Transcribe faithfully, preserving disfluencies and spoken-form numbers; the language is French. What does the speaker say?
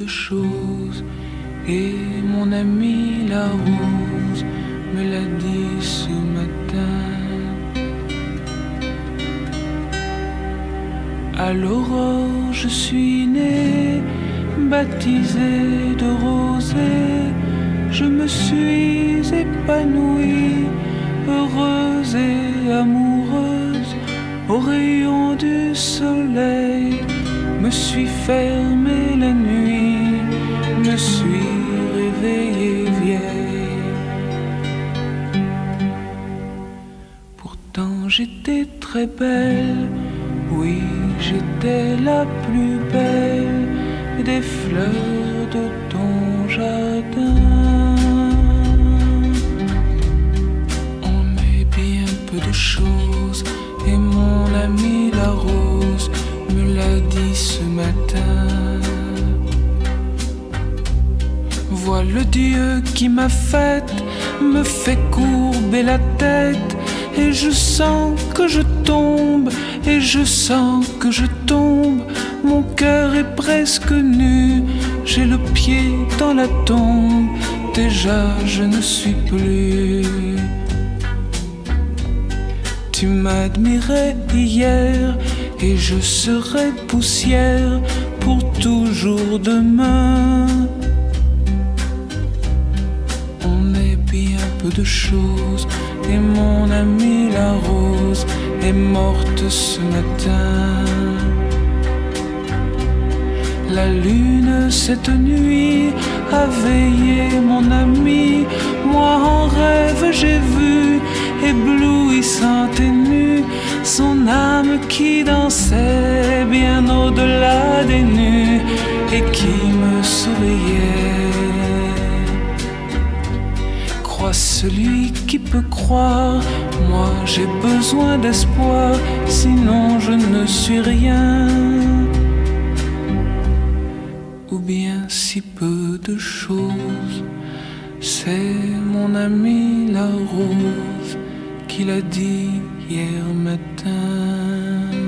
de choses, et mon ami la rose me l'a dit ce matin. À l'aurore je suis née, baptisée de rosée, je me suis épanouie, heureuse et amoureuse, au rayon du soleil, me suis fermée la nuit, me suis réveillée vieille. Pourtant j'étais très belle, oui j'étais la plus belle des fleurs de ton jardin. On met bien peu de choses, et mon ami la rose me l'a dit ce matin. Vois le Dieu qui m'a faite, me fait courber la tête, et je sens que je tombe, et je sens que je tombe. Mon cœur est presque nu, j'ai le pied dans la tombe, déjà je ne suis plus. Tu m'admirais hier, et je serai poussière pour toujours demain. On est bien peu de choses, et mon amie la rose est morte ce matin. La lune cette nuit a veillé mon ami, moi en rêve j'ai vu, éblouissante et nue, son âme qui dansait bien au-delà des nues et qui me souriait. Crois celui qui peut croire, moi j'ai besoin d'espoir, sinon je ne suis rien. Ou bien si peu de choses, c'est mon ami la rose qui l'a dit hier matin.